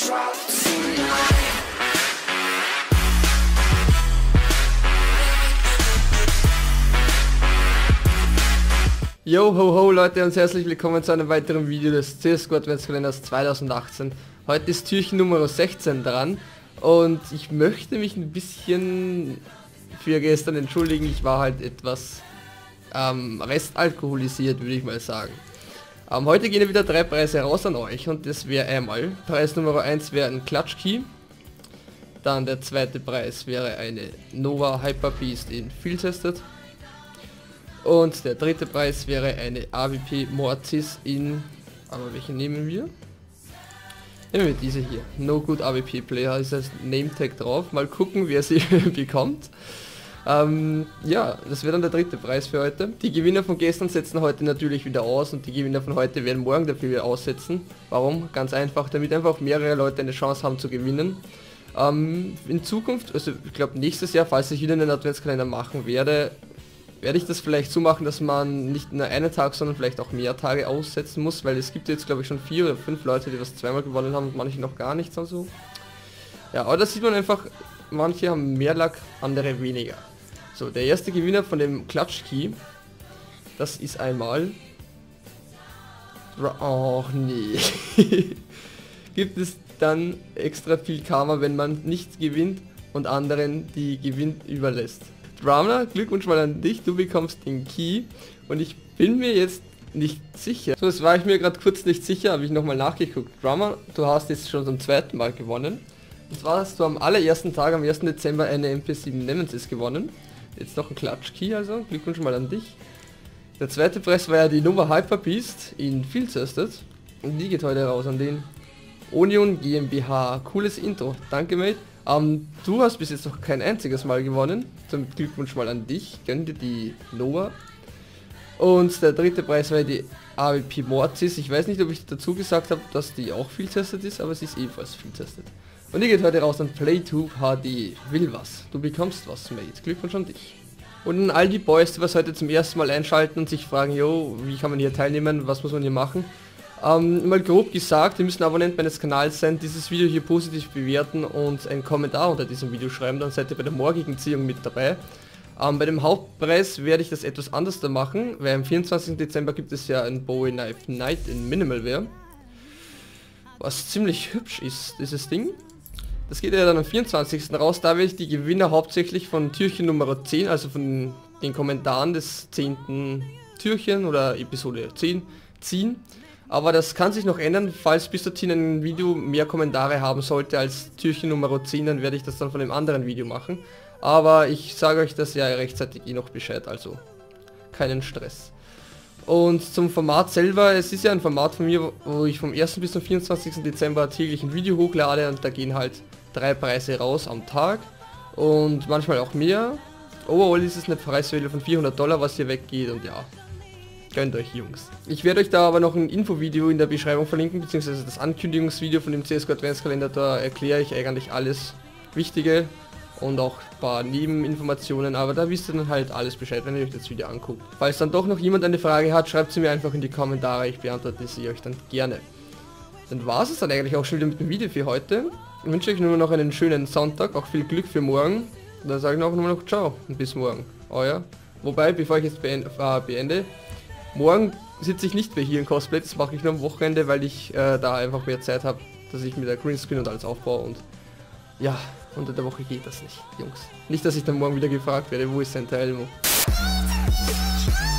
Yo ho ho Leute und herzlich willkommen zu einem weiteren Video des CSGO Adventskalenders 2018. Heute ist Türchen Nummer 16 dran und ich möchte mich ein bisschen für gestern entschuldigen. Ich war halt etwas restalkoholisiert, würde ich mal sagen. Heute gehen wieder 3 Preise raus an euch und das wäre einmal, Preis Nummer 1 wäre ein Clutch Key, dann der zweite Preis wäre eine Nova Hyper Beast in Field Tested. Und der dritte Preis wäre eine AWP Mortis in... Aber welche nehmen wir? Nehmen wir diese hier. No Good AWP Player ist das Name Tag drauf. Mal gucken, wer sie bekommt. Ja, das wäre dann der dritte Preis für heute. Die Gewinner von gestern setzen heute natürlich wieder aus und die Gewinner von heute werden morgen dafür wieder aussetzen. Warum? Ganz einfach, damit einfach mehrere Leute eine Chance haben zu gewinnen. In Zukunft, also ich glaube nächstes Jahr, falls ich wieder einen Adventskalender machen werde ich das vielleicht so machen, dass man nicht nur einen Tag, sondern vielleicht auch mehr Tage aussetzen muss, weil es gibt jetzt glaube ich schon 4 oder 5 Leute, die was zweimal gewonnen haben und manche noch gar nichts und so. Ja, aber das sieht man einfach, manche haben mehr Luck, andere weniger. So, der erste Gewinner von dem Clutch Key, das ist einmal... Oh nee. Gibt es dann extra viel Karma, wenn man nicht gewinnt und anderen die Gewinn überlässt. Drama, Glückwunsch mal an dich, du bekommst den Key und ich bin mir jetzt nicht sicher. So, das war ich mir gerade kurz nicht sicher, habe ich nochmal nachgeguckt. Drama, du hast jetzt schon zum zweiten Mal gewonnen. Und zwar hast du am allerersten Tag, am 1. Dezember eine MP7 Nemesis gewonnen. Jetzt noch ein Clutch Key, also Glückwunsch mal an dich. Der zweite Preis war ja die Nova Hyper Beast in Field Tested und die geht heute raus an den Onion GmbH. Cooles Intro, danke mate. Du hast bis jetzt noch kein einziges Mal gewonnen. Zum Glückwunsch mal an dich. Gönn dir die Nova. Und der dritte Preis war die AWP Mortis. Ich weiß nicht, ob ich dazu gesagt habe, dass die auch viel testet ist, aber sie ist ebenfalls viel testet. Und die geht heute raus an Playtube HD. Will was. Du bekommst was, mate. Glückwunsch an dich. Und an all die Boys, die was heute zum ersten Mal einschalten und sich fragen, yo, wie kann man hier teilnehmen, was muss man hier machen? Mal grob gesagt, ihr müsst ein Abonnent meines Kanals sein, dieses Video hier positiv bewerten und einen Kommentar unter diesem Video schreiben, dann seid ihr bei der morgigen Ziehung mit dabei. Bei dem Hauptpreis werde ich das etwas anders da machen, weil am 24. Dezember gibt es ja ein Bowie Knife Night in Minimalware. Was ziemlich hübsch ist, dieses Ding. Das geht ja dann am 24. raus, da werde ich die Gewinner hauptsächlich von Türchen Nummer 10, also von den Kommentaren des 10. Türchen oder Episode 10 ziehen. Aber das kann sich noch ändern, falls bis dorthin ein Video mehr Kommentare haben sollte als Türchen Nummer 10, dann werde ich das dann von einem anderen Video machen. Aber ich sage euch das ja rechtzeitig noch Bescheid, also keinen Stress. Und zum Format selber, es ist ja ein Format von mir, wo ich vom 1. bis zum 24. Dezember täglich ein Video hochlade und da gehen halt 3 Preise raus am Tag und manchmal auch mehr. Overall ist es eine Preiswelle von $400, was hier weggeht und ja. Gönnt euch, Jungs. Ich werde euch da aber noch ein Infovideo in der Beschreibung verlinken, beziehungsweise das Ankündigungsvideo von dem CSGO Adventskalender, da erkläre ich eigentlich alles Wichtige und auch ein paar Nebeninformationen, aber da wisst ihr dann halt alles Bescheid, wenn ihr euch das Video anguckt. Falls dann doch noch jemand eine Frage hat, schreibt sie mir einfach in die Kommentare, ich beantworte sie euch dann gerne. Dann war es dann eigentlich auch schon wieder mit dem Video für heute. Ich wünsche euch nur noch einen schönen Sonntag, auch viel Glück für morgen. Und dann sage ich auch nur noch ciao und bis morgen. Euer. Wobei, bevor ich jetzt beende, morgen sitze ich nicht mehr hier in Cosplay, das mache ich nur am Wochenende, weil ich da einfach mehr Zeit habe, dass ich mit der Greenscreen und alles aufbaue und ja, unter der Woche geht das nicht, Jungs. Nicht, dass ich dann morgen wieder gefragt werde, wo ist Santa Elmo?